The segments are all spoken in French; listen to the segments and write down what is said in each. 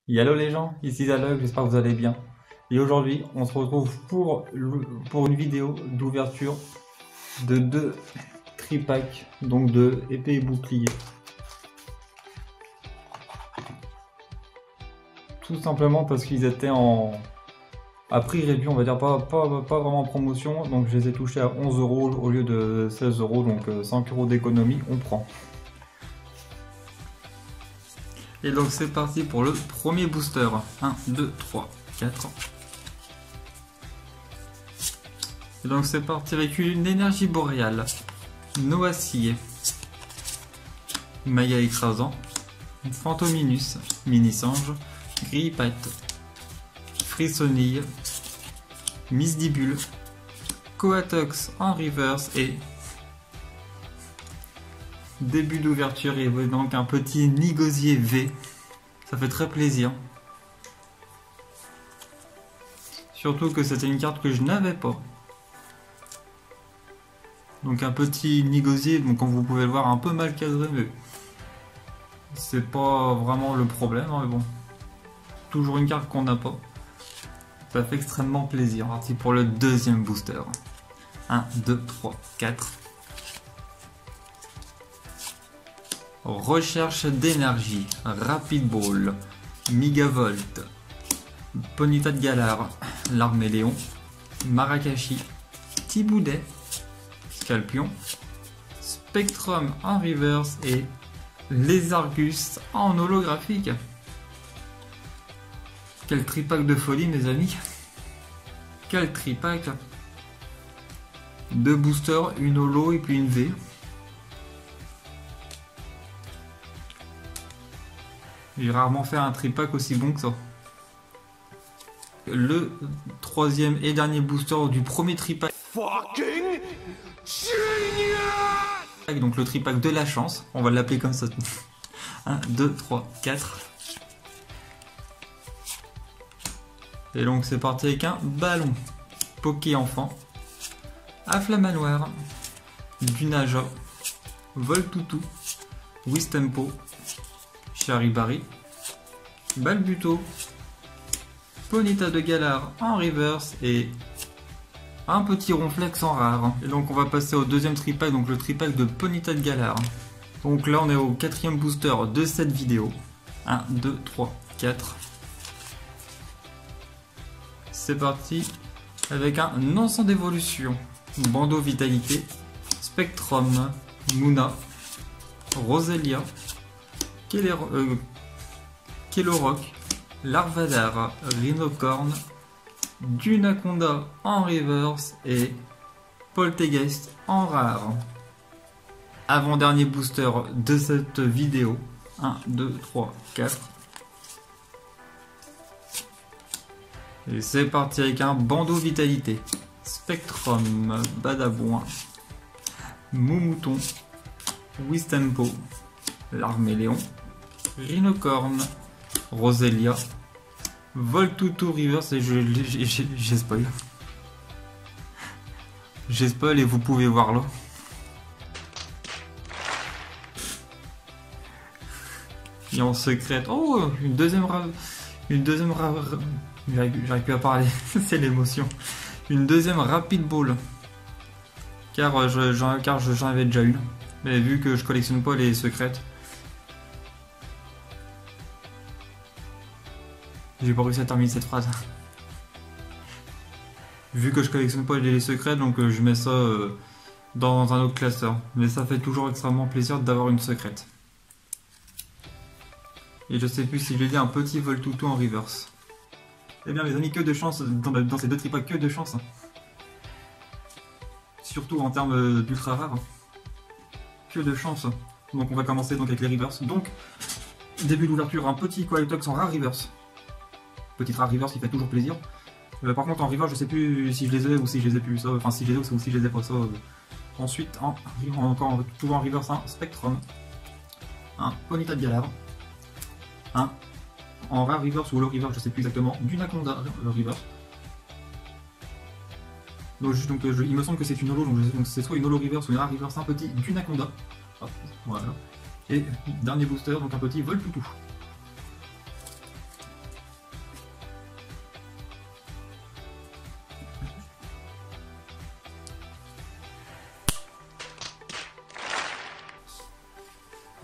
Hello les gens, ici Zalog, j'espère que vous allez bien. Et aujourd'hui, on se retrouve pour une vidéo d'ouverture de deux tripacks, donc de épée et bouclier. Tout simplement parce qu'ils étaient à prix réduit, on va dire pas vraiment en promotion, donc je les ai touchés à 11 euros au lieu de 16 euros, donc 5 euros d'économie, on prend. Et donc c'est parti pour le premier booster. 1, 2, 3, 4. Et donc c'est parti avec une énergie boréale, Noacier, Maya écrasant, Fantominus, Mini-Sange, Grillipate, Frissonille, Misdibule, Coatox en reverse et début d'ouverture et donc un petit Nigosier V. Ça fait très plaisir. Surtout que c'était une carte que je n'avais pas. Donc un petit Nigosier, donc comme vous pouvez le voir, un peu mal cadré, mais c'est pas vraiment le problème, hein, mais bon. Toujours une carte qu'on n'a pas. Ça fait extrêmement plaisir. Parti pour le deuxième booster. 1, 2, 3, 4. Recherche d'énergie, Rapid Ball, Megavolt, Ponyta de Galar, l'Arméléon, Marakashi, Thiboudet, Scalpion, Spectrum en reverse et Lézargus en holographique. Quel tripack de folie mes amis. Quel tripack. Deux boosters, une holo et puis une V. J'ai rarement fait un tripack aussi bon que ça. Le troisième et dernier booster du premier tripack. Fucking génial. Donc le tripack de la chance, on va l'appeler comme ça. 1, 2, 3, 4. Et donc c'est parti avec un ballon. Poké enfant. Afflamanoir. Dunaja. Voltoutou. Wistempo. Charibari, Balbuto, Ponyta de Galar en reverse et un petit ronflex en rare. Et donc on va passer au deuxième tripack, donc le tripack de Ponyta de Galar. Donc là on est au quatrième booster de cette vidéo. 1, 2, 3, 4. C'est parti avec un ensemble d'évolution. Bandeau Vitalité, Spectrum, Muna, Roselia, Keloroc, Larvadar, Rhinocorn, Dunaconda en reverse et Poltegeist en rare. Avant-dernier booster de cette vidéo. 1, 2, 3, 4. Et c'est parti avec un bandeau vitalité. Spectrum, Badabouin, Moumouton, Wistempo, l'Arméléon, Rhinocorn, Roselia, Voltoutou reverse et j'ai spoil. J'ai spoil et vous pouvez voir là. Et en secrète, oh, j'arrive plus à parler, c'est l'émotion. Une deuxième Rapid Ball. Car j'en avais déjà une. Mais vu que je collectionne pas les secrètes, j'ai pas réussi à terminer cette phrase. Vu que je collectionne pas les secrets, donc je mets ça dans un autre classeur. Mais ça fait toujours extrêmement plaisir d'avoir une secrète. Et je sais plus si je l'ai dit, un petit Voltoutou en reverse. Eh bien mes amis, que de chance dans ces deux tripacks, que de chance. Surtout en termes d'ultra rares. Que de chance. Donc on va commencer donc avec les reverse. Donc, début d'ouverture, un petit Coatox en rare reverse. Petit rare reverse, il fait toujours plaisir. Par contre en reverse, je sais plus si je les ai ou si je les ai plus. Ça, enfin si je les ai ou si je les ai pas. Ça. Ensuite, encore toujours en reverse, un Spectrum. Un Ponyta de Galar. Un en rare reverse ou holo reverse, je sais plus exactement. Dunaconda reverse. Donc, il me semble que c'est une holo, donc c'est soit une holo reverse ou une rare reverse, un petit Dunaconda. Hop, voilà. Et dernier booster, donc un petit Voltoutou.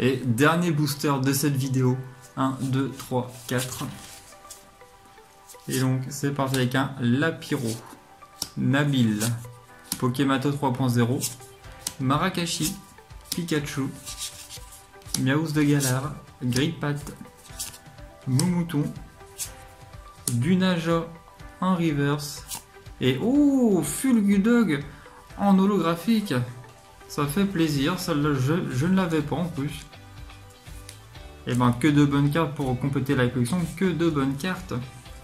Et dernier booster de cette vidéo. 1, 2, 3, 4. Et donc c'est parti avec un Lapiro, Nabil, Pokémato 3.0, Marakashi, Pikachu, Miaous de Galar, Grippat, Moumouton, Dunaja en reverse et oh, Fulgudog en holographique. Ça fait plaisir, celle-là je ne l'avais pas en plus. Et ben que de bonnes cartes pour compléter la collection, que de bonnes cartes.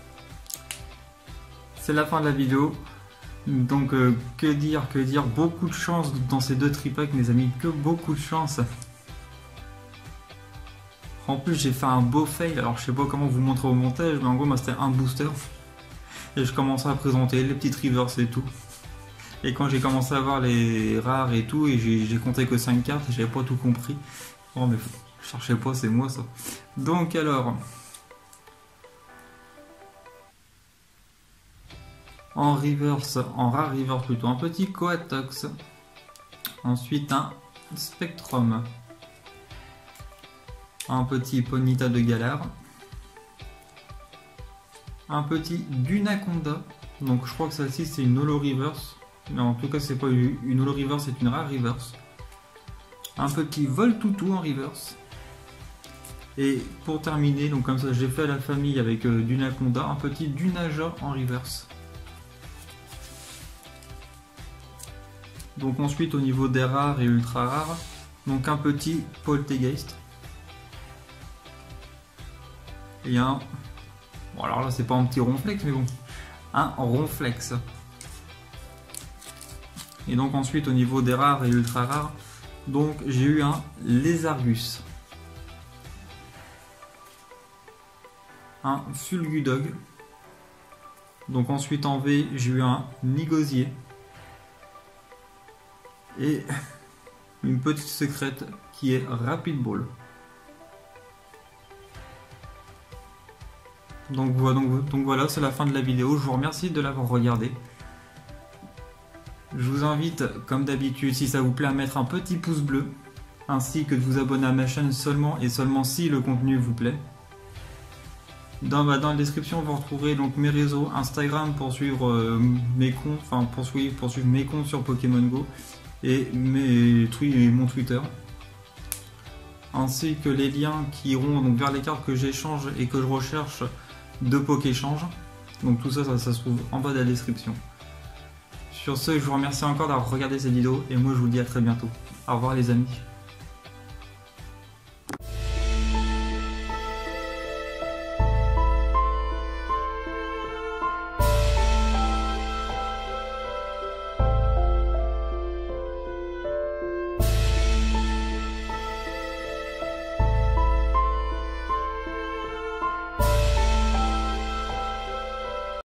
C'est la fin de la vidéo. Donc que dire, beaucoup de chance dans ces deux tripacks mes amis, que beaucoup de chance. En plus j'ai fait un beau fail, alors je sais pas comment vous montrer au montage, mais en gros moi c'était un booster. Et je commençais à présenter les petites reverse et tout. Et quand j'ai commencé à voir les rares et tout, et j'ai compté que 5 cartes, j'avais pas tout compris. Oh mais cherchez pas, c'est moi ça. Donc alors... En reverse, en rare reverse plutôt, un petit Coatox. Ensuite un Spectrum. Un petit Ponyta de Galar. Un petit Dunaconda. Donc je crois que celle-ci c'est une holo reverse. Mais en tout cas c'est pas une holo reverse, c'est une rare reverse. Un petit Voltoutou en reverse. Et pour terminer, donc comme ça j'ai fait la famille avec Dunaconda, un petit Dunaja en reverse. Donc ensuite au niveau des rares et ultra rares, donc un petit Poltegeist. Et un... Bon alors là c'est pas un petit Ronflex mais bon, un Ronflex. Et donc ensuite au niveau des rares et ultra rares, donc j'ai eu un Lézargus. Un Fulgudog. Donc ensuite en V j'ai eu un Nigosier. Et une petite secrète qui est Rapid Ball. Donc voilà, c'est la fin de la vidéo. Je vous remercie de l'avoir regardé. Je vous invite, comme d'habitude, si ça vous plaît, à mettre un petit pouce bleu, ainsi que de vous abonner à ma chaîne seulement et seulement si le contenu vous plaît. Dans la description, vous retrouverez donc mes réseaux Instagram pour suivre mes comptes, enfin pour suivre mes comptes sur Pokémon Go. Et mon Twitter, ainsi que les liens qui iront donc vers les cartes que j'échange et que je recherche de Pokéchange. Donc tout ça, ça se trouve en bas de la description. Sur ce, je vous remercie encore d'avoir regardé cette vidéo et moi je vous dis à très bientôt. Au revoir les amis.